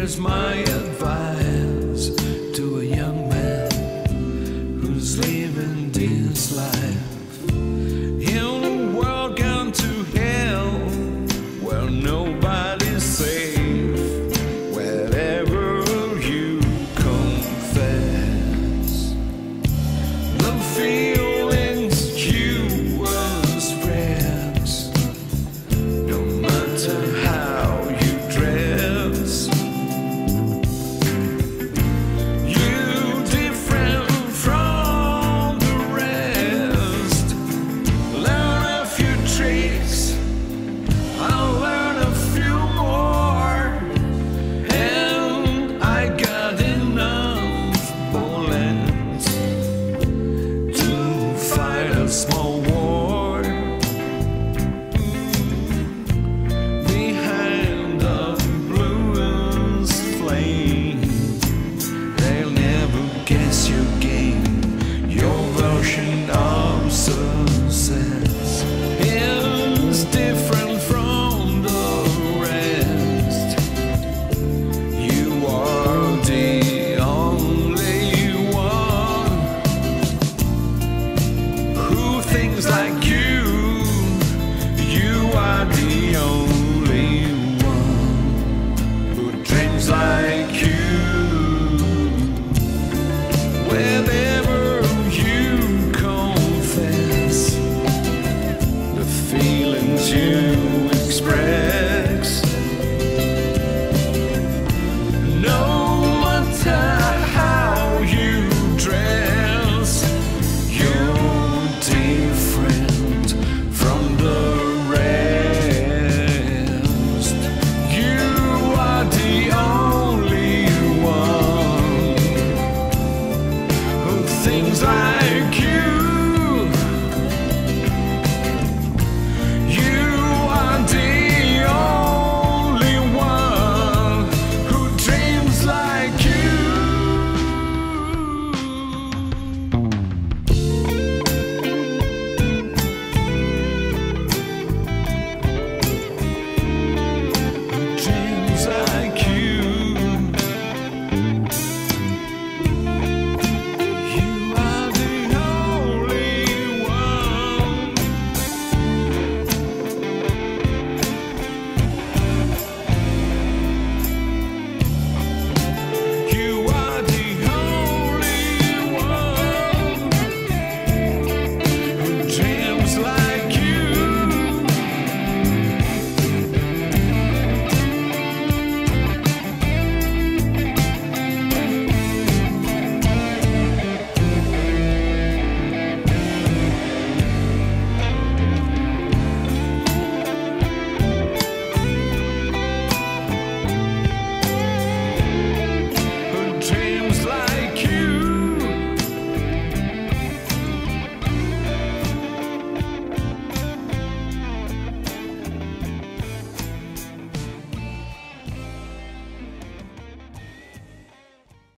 Here's my advice to a young man who's living this life in a world gone to hell where nobody's safe. Wherever you confess the feelings you express, no matter how you dress, you different from the rest. Learn a few tricks, I'll learn a few more, and I got enough bullets to fight a small